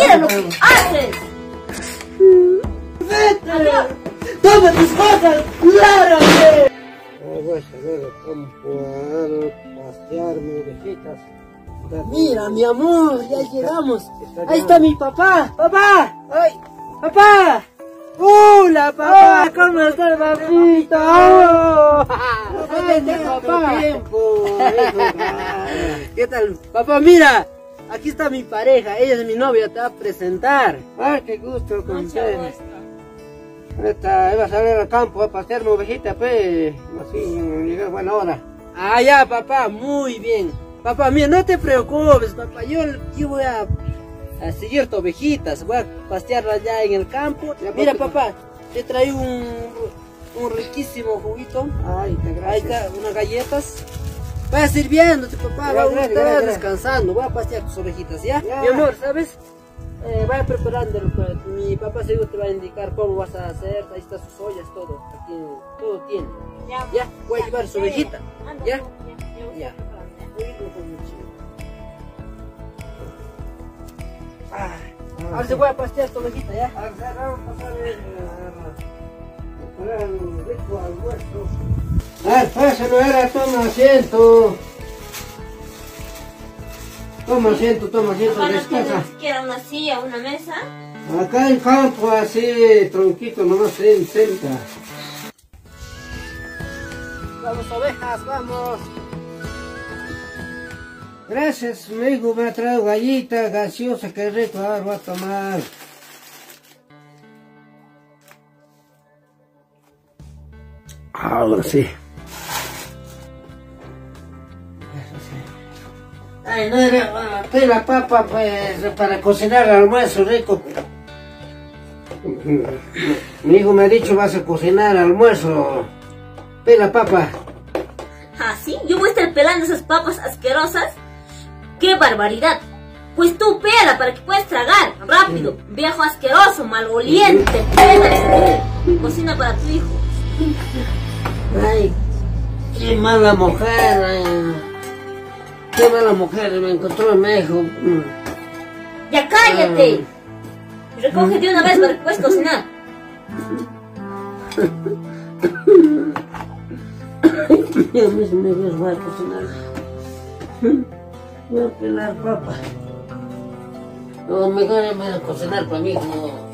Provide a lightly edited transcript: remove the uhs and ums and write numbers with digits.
Mira lo que haces. ¡Vete! ¡Toma tus cosas! ¡Lárgate! Voy a salir al campo a pasearme, ovejitas. Mira, mi amor, ya llegamos. Ahí está mi papá. ¡Papá! ¡Ay! ¡Papá! ¡Hola, papá! ¿Cómo estás, papito? ¡Oh! ¡Papá! ¿Qué tal? Papá, mira. Aquí está mi pareja. Ella es mi novia. Te va a presentar. ¡Ay, qué gusto con ustedes! Ahorita iba a salir al campo a pasearme ovejita, pues. Así, llegué a buena hora. Ah, ya, papá. Muy bien. Papá, mira, no te preocupes, papá. Yo voy a seguir tus ovejitas. Voy a pastearlas allá en el campo. Mira, papá, te traigo un riquísimo juguito. Ay, gracias. Hay unas galletas. Vaya sirviéndote, papá. Gracias. Descansando. Voy a pastear tus ovejitas, ¿ya? Mi amor, ¿sabes? Vaya preparándolo. Mi papá seguro te va a indicar cómo vas a hacer. Ahí están sus ollas, todo. Aquí todo tiene. Ya, voy a llevar su ovejita. ¿Ya? Ya. Ahora se voy a pastear tu ovejita, ¿ya? Vamos a pasar el rico almuerzo. Pásalo, era, toma asiento. Toma asiento, descansa. ¿No siquiera una silla, una mesa? Acá en campo, así, tronquito, nomás senta. Vamos, ovejas, vamos. Gracias, amigo, me ha traído gallita, gaseosa, qué rico, ahora voy a tomar. Ahora sí. Ay, no era la papa, pues, para cocinar el almuerzo rico. Mi hijo me ha dicho, vas a cocinar almuerzo. Pela papa. ¿Ah, sí? ¿Yo voy a estar pelando esas papas asquerosas? ¡Qué barbaridad! Pues tú pela para que puedas tragar. Rápido, viejo asqueroso, maloliente. Pela, cocina para tu hijo. Ay, qué mala mujer. Qué mala mujer me encontró mi hijo. ¡Ya cállate! Recoge de una vez para que puedas cocinar. Yo mismo voy a cocinar. Voy a pelar papa. No, mejor voy a cocinar para mí. No.